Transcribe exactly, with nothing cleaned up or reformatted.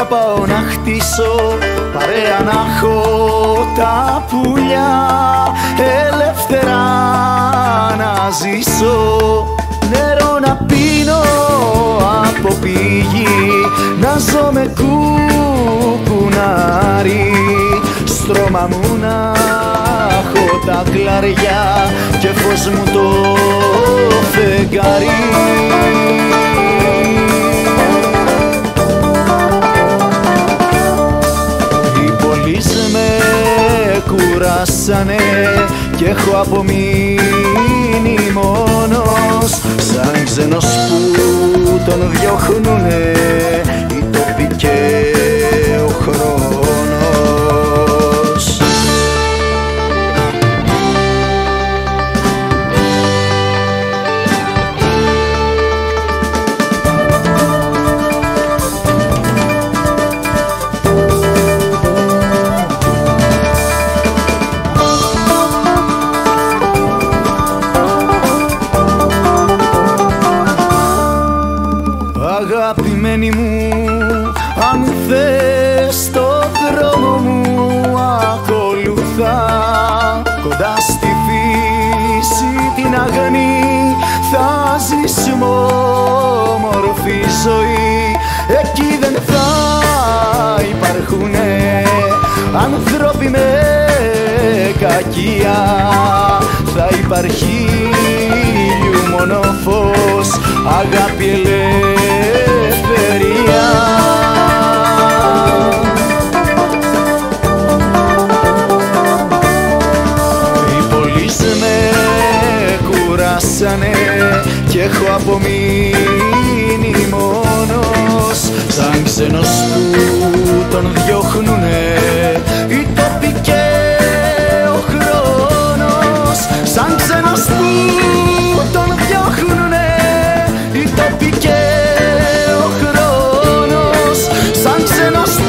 να πάω να χτίσω, παρέα να έχω τα πουλιά, ελεύθερα να ζήσω. Νερό να πίνω από πηγή, να ζω με κουκουνάρι, στρώμα μου να έχω τα κλαριά και φως μου το φεγγάρι. Οι πόλεις με κουράσανε κι έχω απομείνει μόνος, σαν ξένος που τον διώχνουνε οι τόποι και ο χρόνος. Αγαπημένη μου, αν θες το δρόμο μου ακολουθά, κοντά στη φύση την αγνή θα ζεις με όμορφη ζωή. Εκεί δεν θα υπάρχουνε άνθρωποι με κακία, θα υπάρχει ηλιού μόνο φως, αγάπη, ελευθερία. Οι πόλεις με κουράσανε κι έχω απομείνει μόνος, σαν ξένος που τον διώχνουνε οι τόποι και ο χρόνος, σαν ξένος που τον διώχνουνε οι τόποι και ο χρόνος, σαν ξένος